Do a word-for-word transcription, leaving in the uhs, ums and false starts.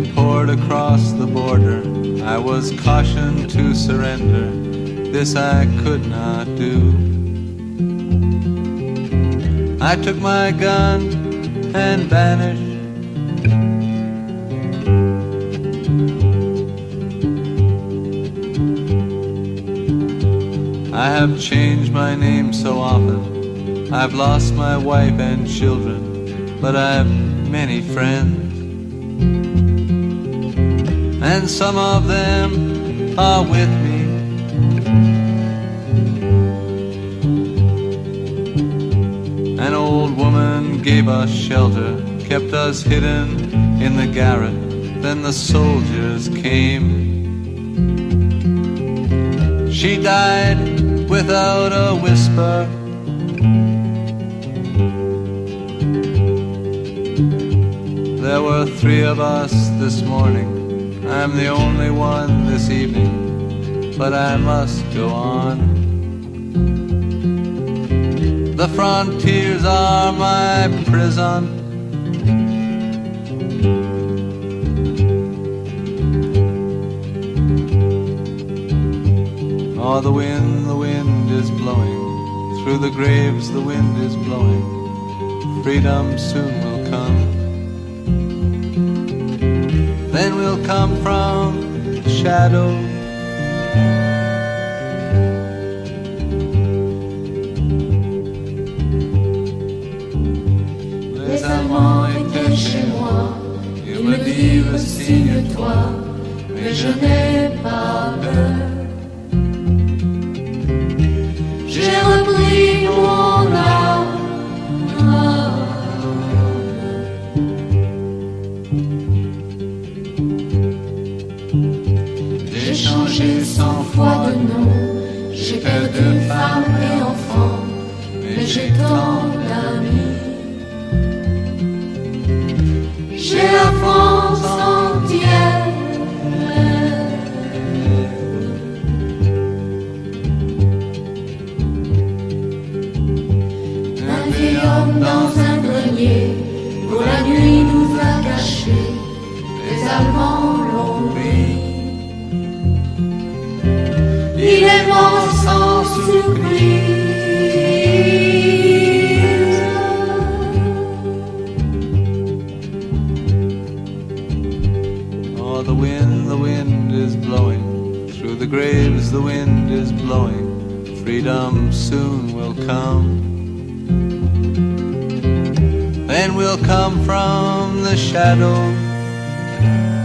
poured across the border. I was cautioned to surrender. This I could not do. I took my gun and vanished. I have changed my name so often. I've lost my wife and children, but I've many friends. And some of them are with me. An old woman gave us shelter, kept us hidden in the garret. Then the soldiers came. She died without a whisper. There were three of us this morning. I'm the only one this evening, but I must go on. The frontiers are my prison. Oh, the wind, the wind is blowing. Through the graves the wind is blowing. Freedom soon will come. Then we'll come from the shadow. Les Allemands étaient chez moi. Ils me dirent signe-toi, mais je n'ai pas peur. J'ai repris mon âme. J'ai changé cent fois de nom. J'ai perdu femme et enfants, mais j'ai tant d'amis. J'ai la France entière. Un vieil homme dans un grenier, pour la nuit nous a cachés. Les Allemands l'ont pris. Il est mort sans surprise. Oh, the wind, the wind is blowing. Through the graves the wind is blowing. Freedom soon will come. Then we'll come from the shadow.